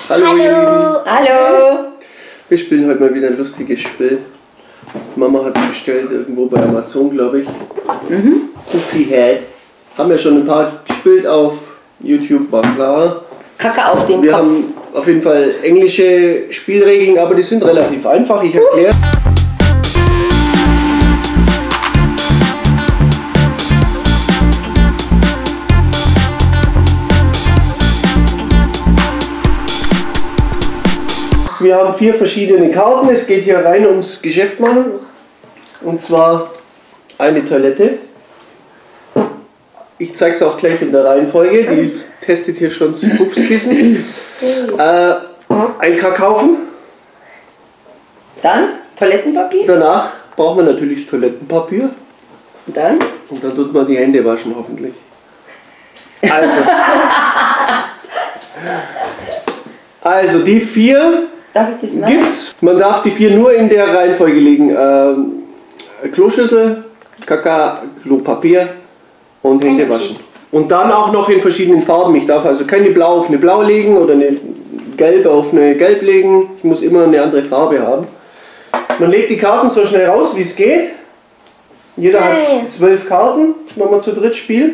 Hallo. Hallo. Hallo. Wir spielen heute mal wieder ein lustiges Spiel. Mama hat es bestellt, irgendwo bei Amazon, glaube ich. Goofy Head. Haben wir schon ein paar gespielt auf YouTube, war klar. Kacke auf dem Wir Kopf. haben auf jeden Fall englische Spielregeln, aber die sind relativ einfach. Ich erkläre. Wir haben 4 verschiedene Karten. Es geht hier rein ums Geschäft machen. Und zwar eine Toilette. Ich zeige es auch gleich in der Reihenfolge. Die testet hier schon das Pupskissen. Ein Kakaofen. Dann Toilettenpapier. Danach braucht man natürlich das Toilettenpapier. Und dann? Und dann tut man die Hände waschen, hoffentlich. Also die 4 Darf ich das machen? gibt's. Man darf die 4 nur in der Reihenfolge legen. Kloschüssel, Kaka, Klopapier und Hände waschen. Und dann auch noch in verschiedenen Farben. Ich darf also keine Blau auf eine Blau legen oder eine Gelbe auf eine Gelb legen. Ich muss immer eine andere Farbe haben. Man legt die Karten so schnell raus, wie es geht. Jeder hat 12 Karten, wenn man zu dritt spielt.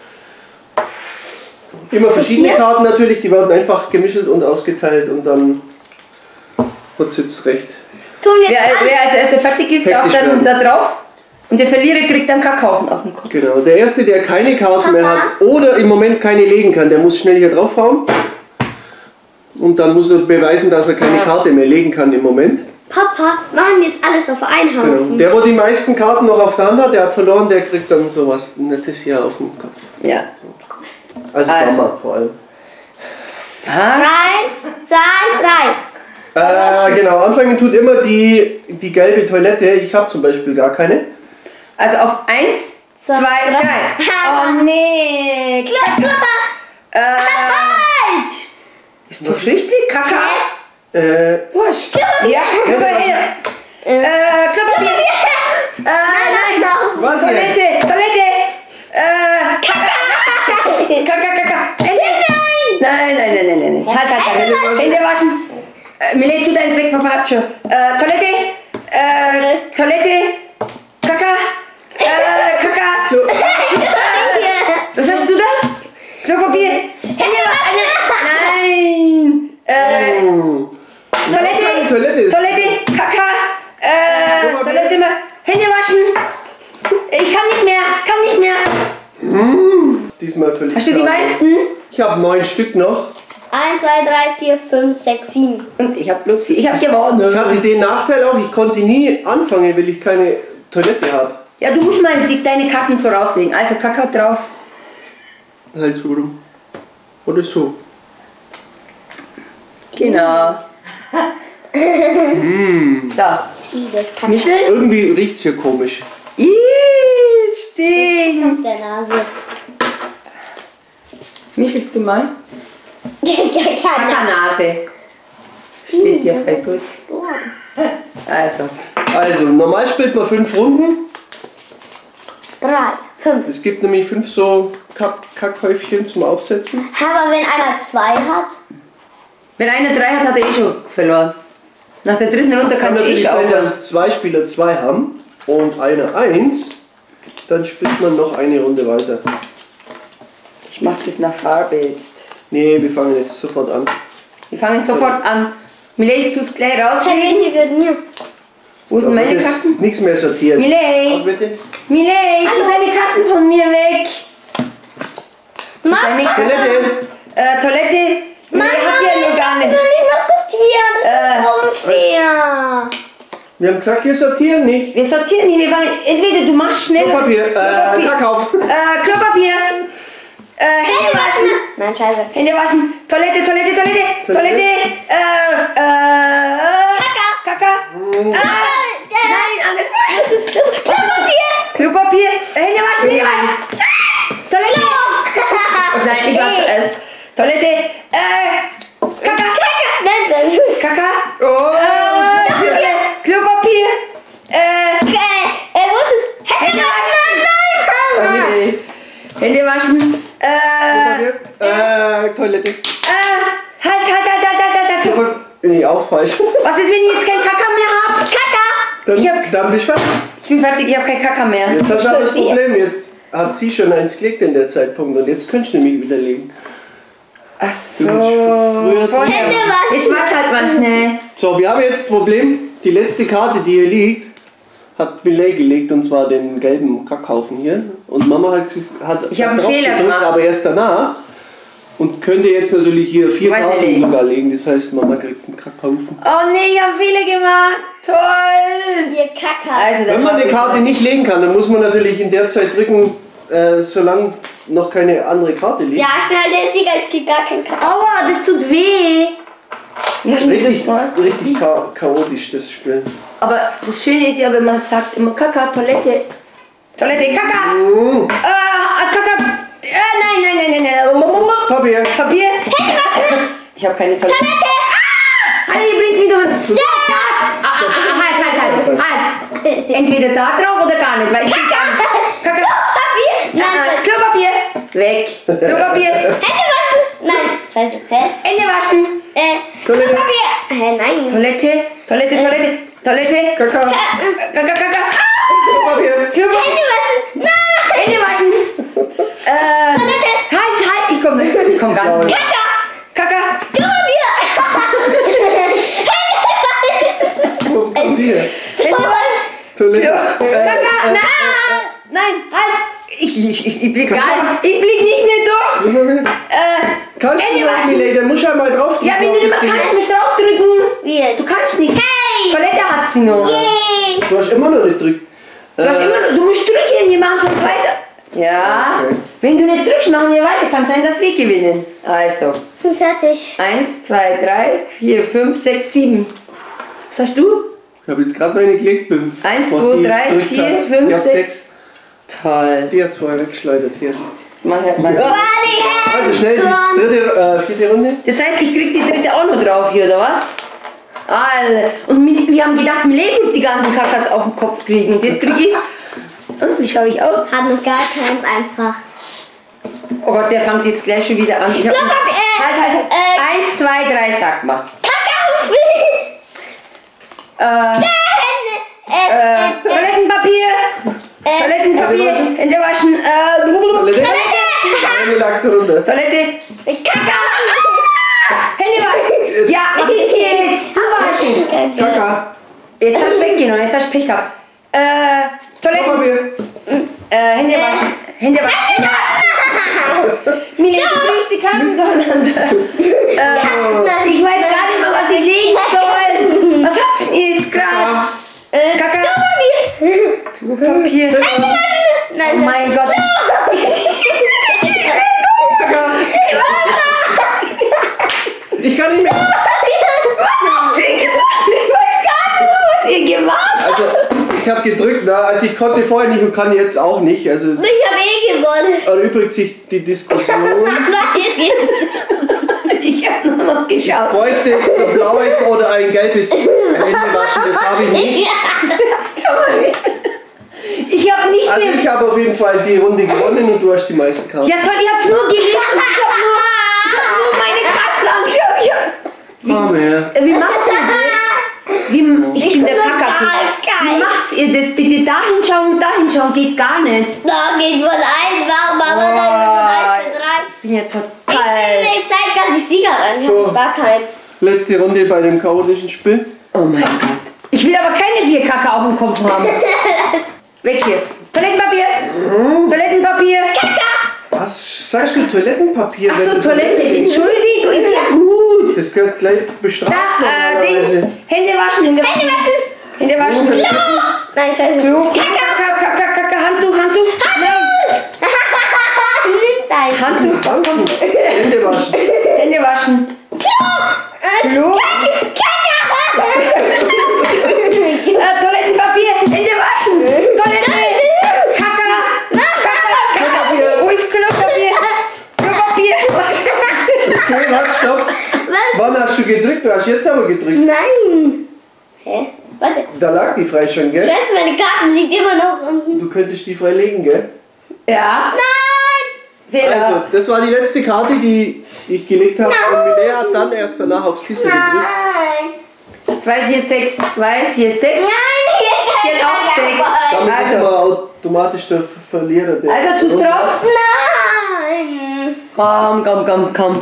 Immer verschiedene Karten natürlich, die werden einfach gemischelt und ausgeteilt und dann wird es jetzt recht. Wer als erster fertig ist, darf dann da drauf. Und der Verlierer kriegt dann Kakaofen auf den Kopf. Genau, der Erste, der keine Karten mehr hat oder im Moment keine legen kann, der muss schnell hier draufhauen. Und dann muss er beweisen, dass er keine Karte mehr legen kann im Moment. Papa, machen jetzt alles auf einen Haufen. Genau. Der, wo die meisten Karten noch auf der Hand hat, der hat verloren, der kriegt dann sowas Nettes hier auf den Kopf. Ja. Also Mama vor allem. 1, 2, 3. Genau, anfangen tut immer die gelbe Toilette. Ich habe zum Beispiel gar keine. Also auf 1, 2, 3. Oh nee. Falsch! Ist das richtig? Kaka? Wurscht. Ja, Klopapier. Nein. Was hier? Toilette. Kaka. Nein. Halt. Hände waschen. Millet, tut eins weg, Papa hat schon. Toilette. Kaka. Was hast du da? Klopapier. Hände waschen. Nein. Toilette. Kaka. Toilette. Hände waschen. Ich kann nicht mehr. Diesmal völlig. Hast du die meisten? Ich habe 9 Stück noch. 1, 2, 3, 4, 5, 6, 7. Und ich habe bloß 4. Ich habe gewonnen. Ich hatte den Nachteil auch, ich konnte nie anfangen, weil ich keine Toilette habe. Ja, du musst mal deine Karten so rauslegen. Also Kakao drauf. Halt so rum. Oder so. Genau. So. Michel? Irgendwie riecht es hier komisch. Ih, stinkt. Der Nase. Mischelst du mal? Keine. Kakanase. Steht dir voll gut. Also. Normal spielt man 5 Runden. 3, 5. Es gibt nämlich 5 so Kackhäufchen zum Aufsetzen. Aber wenn einer 2 hat? Wenn einer 3 hat, hat er eh schon verloren. Nach der dritten Runde Kann kannst du eh natürlich schon sein, aufhören. dass 2 Spieler 2 haben und einer 1. Dann spielt man noch eine Runde weiter. Ich mach das nach Farbe jetzt. Nee, wir fangen jetzt sofort an. Wir fangen sofort an. Millet, du es gleich rauslegen. Hier wird mir. Wo sind meine Karten? Nichts mehr sortiert. Millet, Bitte. Millet, tu deine Karten von mir weg. Deine Toilette. Toilette. Mama, Millet hat ja nur gar ich nicht. noch nicht mal sortieren. Das ist unfair. Wir haben gesagt, wir sortieren nicht. Wir sortieren nicht, wir fangen, entweder du machst schnell. Klopapier, Kakao. Klopapier. Hände waschen. Nein, scheiße. Hände waschen. Toilette. Kaka. Nein, anders. Klopapier. Hände waschen. Toilette. Nein, ich war zuerst. Toilette. Kaka. Klopapier. Wo ist es? Hände waschen. Hände waschen. Toilette. Halt. Nee, auch falsch. Was ist, wenn ich jetzt keinen Kaka mehr habe? Kaka! Dann bist du fertig. Ich bin fertig, ich habe keinen Kaka mehr. Jetzt hast du aber das Problem, jetzt hat sie schon eins gelegt in der Zeitpunkt und jetzt könntest du nämlich wieder legen. Ach so. Früher Vorher. Hände waschen. Jetzt warte halt mal schnell. So, wir haben jetzt das Problem, die letzte Karte, die hier liegt, hat Millet gelegt und zwar den gelben Kackhaufen hier. Und Mama hat Ich habe einen drauf Fehler gedrückt, gemacht. aber erst danach. Und könnte jetzt natürlich hier 4 Karten Weiterlegen. sogar legen, das heißt Mama kriegt einen Kackhaufen. Oh nee, ich habe einen Fehler gemacht. Toll. Ihr Kacker. Also, dann Wenn man eine Karte nicht legen kann, dann muss man natürlich in der Zeit drücken, solange noch keine andere Karte liegt. Ja, ich bin halt der Sieger, ich krieg gar keinen Kacker. Aua, das tut weh. Richtig chaotisch das Spiel. Aber das Schöne ist ja, wenn man sagt immer Kaka, Toilette. Toilette, Kaka. Kaka. Nein. Papier. Papier. Ich habe keine Toilette. Hallo, ihr bringt mich doch. Halt. Entweder da drauf oder gar nicht, weil ich krieg gar nicht. Kaka. Nein, Klopapier. Weg. Klopapier. Hände waschen. Nein, scheiße. Hä? Hände waschen. Toilette. Papier. Hä, nein. Toilette. Kaka. Kaka. Papier. Klopapier. Hände waschen. Nein. Hände waschen. Halt, ich komm gar nicht. Kaka. Papier. Hände waschen. Toilette. Kaka. Nein, halt. Ich blick gar nicht. Ich blick nicht mehr durch. Kannst du Hände nicht, waschen. Millet, dann musst du einmal drauf drücken. Ja, wenn du nicht mehr kannst, musst du draufdrücken. Wie jetzt? Du kannst nicht. Hey! Toilette hat sie noch. Yay! Du hast immer noch nicht drückt. Du musst drücken, wir machen sonst weiter. Ja, Okay. wenn du nicht drückst, machen wir weiter. Kann sein, dass wir gewinnen. Also, Ich bin fertig. 1, 2, 3, 4, 5, 6, 7. Was hast du? Ich habe jetzt gerade meine gelegt. 1, bevor 2, sie 3, gedrückt 4, hat. 5, Ich hab 6. Toll. Die hat 2 weggeschleudert hier. Mach halt mal. Also schnell die dritte, 4. Runde. Das heißt, ich krieg die dritte auch noch drauf hier, oder was? Alle. Und wir haben gedacht, Millet wird die ganzen Kakas auf den Kopf kriegen. Und jetzt krieg ich's. Und wie schaue ich aus? Hat noch gar keins einfach. Oh Gott, der fängt jetzt gleich schon wieder an. Ich hab halt. 1, 2, 3, sag mal. Toilettenpapier. Toilettenpapier. Hände waschen. Toilette. Eine lag drunter. Toilette. Kaka. Hände waschen. Ja, was ist jetzt? Waschen. Kaka. Jetzt hast du weggenommen, jetzt hast du Pech gehabt. Toilette. Papier. Hände waschen. Hände waschen. Millet, du bringst die Karten zueinander. Ich weiß gar nicht mehr, was ich legen soll. Was habt ihr jetzt gerade? Kaka. Papier. Oh mein Gott. Kaka. Ich kann nicht mehr. Was habt ihr gemacht? Ich weiß gar nicht mehr, was ihr gemacht habt. Also, ich habe gedrückt, also ich konnte vorher nicht und kann jetzt auch nicht. Also Ich habe gewonnen. erübrigt sich die Diskussion. Ich habe nur noch geschaut. Bräuchte jetzt ein blaues oder ein gelbes Händewaschen, das habe ich nicht. Schau mal. Ich habe nicht Also mehr. ich habe auf jeden Fall die Runde gewonnen und du hast die meisten Karten. Ja toll, ihr habt nur gelesen. Ich hab nur meine Karten angeschaut. Komm her. Wie macht ihr das? Ich bin der Kaka. Wie macht ihr das? Bitte da hinschauen geht gar nicht. Da geht von 1, Mama, dann von 1 zu 3. Ich bin ja In total. der Zeit kann ich Sieger ran. Ich So. hab gar keins. Letzte Runde bei dem chaotischen Spiel. Oh mein Gott. Ich will aber keine 4 Kaka auf dem Kopf haben. Weg hier. Toilettenpapier. Toilettenpapier. Was sagst du, Toilettenpapier? Achso, wenn du Toilette. legst? Entschuldigung, ist ja gut. Das gehört gleich bestraft Da, normalerweise. Ding. Hände waschen. Hände waschen. Nein, scheiße. Klo. Kaka. Handtuch. Nein. Nein. Handtuch. Hände waschen. Hände waschen. Klo. Toilettenpapier. Hände waschen. Toilette. Kaka. Wo ist Klopapier? Klopapier. Okay, warte, stopp. Wann hast du gedrückt? Du hast jetzt aber gedrückt. Nein. Hä? Warte. Da lag die frei schon, gell? Scheiße, meine Karten liegt immer noch unten. Du könntest die frei legen, gell? Ja. Nein! Fehler. Also, das war die letzte Karte, die ich gelegt habe. Und Milena hat dann erst danach aufs Kissen gedrückt. Nein. 2, 4, 6, 2, 4, 6. Nein, Die hat auch 6. Damit ist Also, man automatisch der Verlierer. Der tust drauf. Nein. Komm.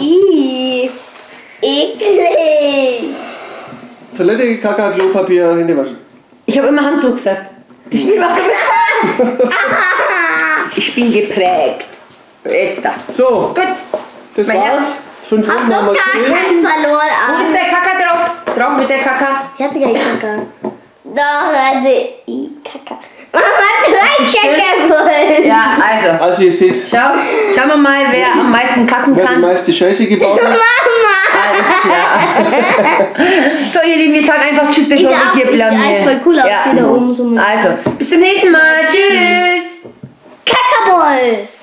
Eklig. Toilette, Kaka, Klopapier, Hände waschen. Ich habe immer Handtuch gesagt. Das Spiel macht immer Spaß. Ich bin geprägt. Jetzt da. So, Gut. das Mein war's. 5 Hab Runden haben noch wir gar gespielt. keins verloren. Wo ist der Kaka drauf? Drauf mit der Kaka. Ich hatte gar nicht Kaka. Doch, hatte ich Kaka. Mama, 3 Kaka. Ja, also. Also ihr seht, Schauen wir mal, wer am meisten kacken wer die kann. meiste Scheiße gebaut hat. Alles klar. So, ihr Lieben, wir sagen einfach Tschüss, bevor wir hier blamieren. Voll cool aus, hier da oben so mit Also, bis zum nächsten Mal. Tschüss. Kakaball.